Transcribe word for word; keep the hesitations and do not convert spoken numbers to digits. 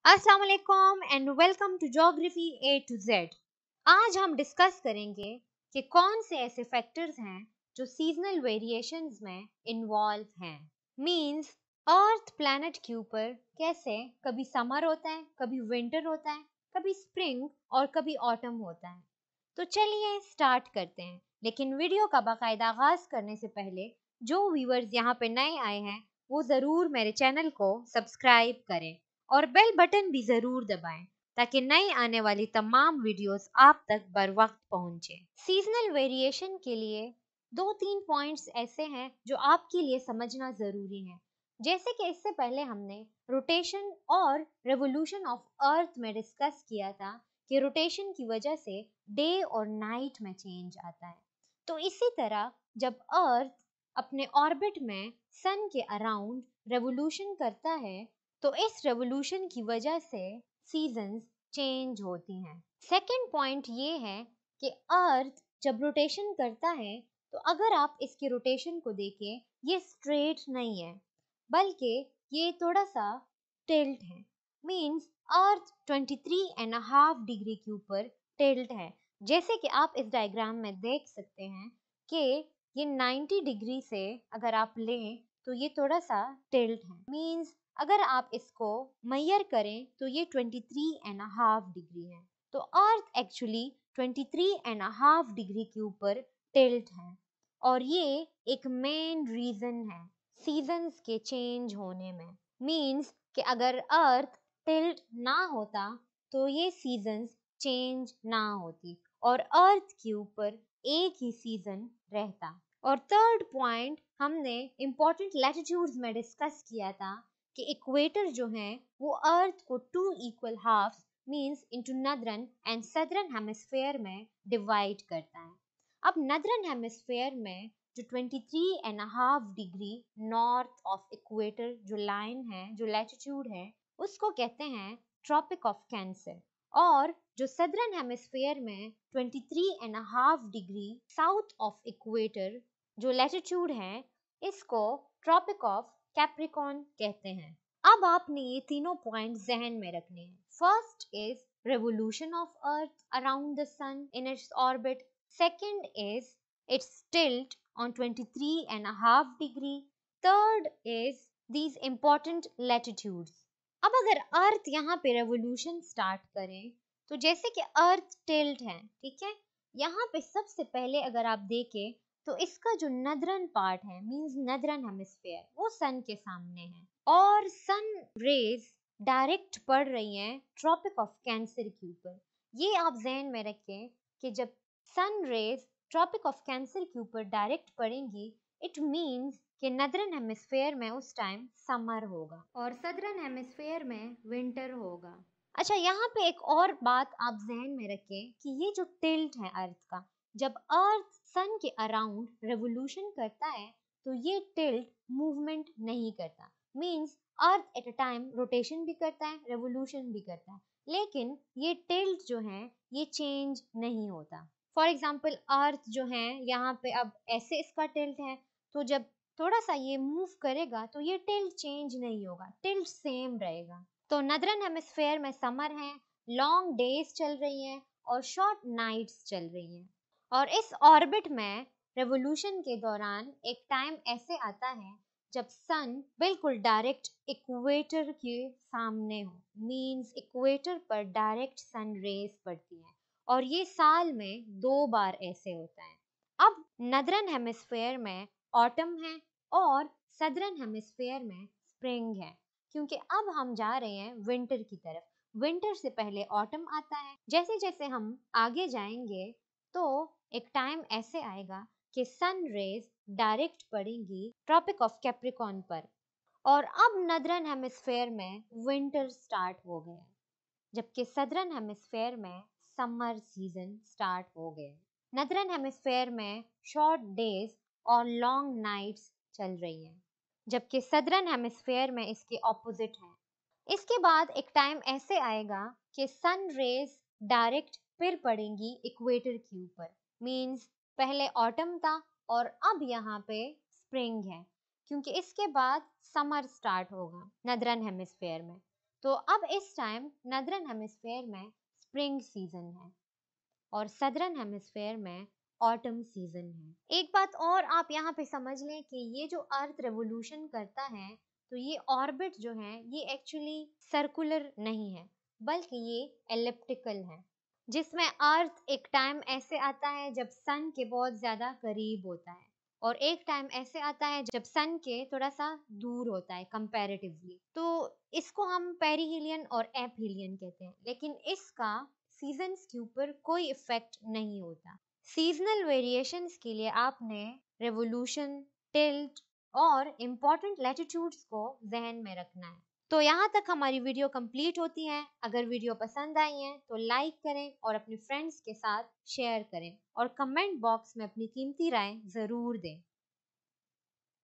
अस्सलाम वालेकुम and welcome to geography A to Z. आज हम डिस्कस करेंगे कि कौन से ऐसे फैक्टर्स हैं जो सीजनल वेरिएशंस में इन्वॉल्व हैं। मींस अर्थ प्लैनेट के ऊपर कैसे कभी समर होता है, कभी विंटर होता है, कभी स्प्रिंग और कभी ऑटम होता है। तो चलिए स्टार्ट करते हैं, लेकिन वीडियो का बाकायदा आगाज करने से पहले जो व्यूअर्स यहाँ पे नए आए हैं वो ज़रूर मेरे चैनल को सब्सक्राइब करें और बेल बटन भी ज़रूर दबाएं ताकि नई आने वाली तमाम वीडियोस आप तक बर वक्त पहुंचे। सीजनल वेरिएशन के लिए दो तीन पॉइंट्स ऐसे हैं जो आपके लिए समझना ज़रूरी है। जैसे कि इससे पहले हमने रोटेशन और रेवोल्यूशन ऑफ अर्थ में डिस्कस किया था कि रोटेशन की वजह से डे और नाइट में चेंज आता है। तो इसी तरह जब अर्थ अपने ऑर्बिट में सन के अराउंड रेवोल्यूशन करता है तो इस रेवोल्यूशन की वजह से सीजन्स चेंज होती हैं। सेकंड पॉइंट ये है कि अर्थ जब रोटेशन करता है तो अगर आप इसकी रोटेशन को देखें ये स्ट्रेट नहीं है बल्कि ये थोड़ा सा टिल्ट है। Means earth twenty three and half degree के ऊपर टिल्ट है। जैसे कि आप इस डायग्राम में देख सकते हैं कि ये नाइंटी डिग्री से अगर आप लें तो ये थोड़ा सा टिल्ट है। मींस अगर आप इसको मेजर करें तो ये twenty three and half degree है। तो earth actually twenty three and half degree के ऊपर टिल्ट है और ये एक मेन रीजन है सीजन्स के चेंज होने में। मींस कि अगर अर्थ टिल्ट ना होता तो ये सीजन्स चेंज ना होती और अर्थ के ऊपर एक ही सीजन रहता। और थर्ड पॉइंट हमने इम्पोर्टेंट लैटिट्यूड्स में डिस्कस किया था कि इक्वेटर जो है वो अर्थ को two equal halves means into northern and southern hemisphere में डिवाइड करता है। अब नदरन हेमिस्फेयर में जो twenty three and half degree north of equator जो लाइन है, जो लैटिट्यूड है, उसको कहते हैं ट्रॉपिक ऑफ कैंसर। और जो सदरन हेमिस्फेयर में twenty three and half degree south of equator जो लैटिट्यूड है, इसको ट्रॉपिक ऑफ कैप्रिकॉर्न कहते हैं। अब आपने ये तीनों पॉइंट जहन में रखने हैं। First is revolution of earth around the sun in its orbit. Second is its tilt on twenty-three and a half degree. Third is these important latitudes. अब अगर अर्थ यहाँ पे रेवोल्यूशन स्टार्ट करें तो जैसे कि अर्थ टिल्ट है, ठीक है, यहाँ पे सबसे पहले अगर आप देखें तो इसका जो नदरन पार्ट है मींस नदरन हेमिस्फेयर वो सन के सामने है और सन रेज डायरेक्ट पड़ रही हैं ट्रॉपिक ऑफ कैंसर के ऊपर। ये आप जहन में रखें कि जब sun rays tropic of cancer के ऊपर डायरेक्ट पड़ेंगी इट मींस कि नदरन हेमिस्फेयर में उस टाइम समर होगा और सदरन हेमिस्फेयर में विंटर होगा। अच्छा, यहाँ पे एक और बात आप जहन में रखें कि ये जो टिल्ट है अर्थ का, जब अर्थ सन के अराउंड रेवोल्यूशन करता है तो ये टिल्ट मूवमेंट नहीं करता। Means earth at a time rotation भी करता है, रेवोल्यूशन भी करता है, लेकिन ये टिल्ट जो है ये चेंज नहीं होता। फॉर एग्जाम्पल अर्थ जो है यहाँ पे अब ऐसे इसका टिल्ट है तो जब थोड़ा सा ये मूव करेगा तो ये टिल्ट चेंज नहीं होगा, टिल्ट सेम रहेगा। तो नदरन हेमिस्फेयर में समर है, लॉन्ग डेज चल रही हैं और शॉर्ट नाइट्स चल रही हैं। और इस ऑर्बिट में रेवोल्यूशन के दौरान एक टाइम ऐसे आता है जब सन बिल्कुल डायरेक्ट इक्वेटर के सामने हो। मींस इक्वेटर पर डायरेक्ट सन रेज पड़ती है और ये साल में दो बार ऐसे होता है। अब नदरन हेमिस्फेयर में ऑटम है और सदरन हेमिस्फेयर में स्प्रिंग है, क्योंकि अब हम जा रहे हैं विंटर की तरफ। विंटर से पहले ऑटम आता है। जैसे जैसे हम आगे जाएंगे तो एक टाइम ऐसे आएगा कि सन रेज डायरेक्ट पड़ेंगी ट्रॉपिक ऑफ कैप्रिकॉर्न पर और अब नदरन हेमिस्फेयर में विंटर स्टार्ट हो गया, जबकि सदरन हेमिस्फेयर में समर सीजन स्टार्ट हो गया। नदरन हेमिस्फेयर में शॉर्ट डेज और लॉन्ग नाइट्स चल रही हैं, जबकि सदरन हेमिस्फेयर में इसके ऑपोजिट है। इसके बाद एक टाइम ऐसे आएगा कि सन रेज डायरेक्ट फिर पड़ेंगी इक्वेटर के ऊपर। मींस पहले ऑटम था और अब यहाँ पे स्प्रिंग है, क्योंकि इसके बाद समर स्टार्ट होगा नदरन हेमिस्फेयर में। तो अब इस टाइम नदरन हेमिस्फेयर में स्प्रिंग सीजन है और सदरन हेमिस्फेयर में ऑटम सीजन है। एक बात और आप यहाँ पे समझ लें कि ये जो अर्थ रेवोल्यूशन करता है तो ये ऑर्बिट जो है ये एक्चुअली सर्कुलर नहीं है बल्कि ये एलिप्टिकल है, जिसमें अर्थ एक टाइम ऐसे आता है जब सन के बहुत ज्यादा करीब होता है और एक टाइम ऐसे आता है जब सन के थोड़ा सा दूर होता है कंपैरेटिवली। तो इसको हम पेरीहिलियन और एपहिलियन कहते हैं, लेकिन इसका सीजन्स के ऊपर कोई इफेक्ट नहीं होता। सीजनल वेरिएशंस के लिए आपने रेवोल्यूशन, टिल्ट और इम्पॉर्टेंट लैटिट्यूड्स को जहन में रखना है। तो यहाँ तक हमारी वीडियो कंप्लीट होती है। अगर वीडियो पसंद आई है तो लाइक करें और अपने फ्रेंड्स के साथ शेयर करें और कमेंट बॉक्स में अपनी कीमती राय ज़रूर दें।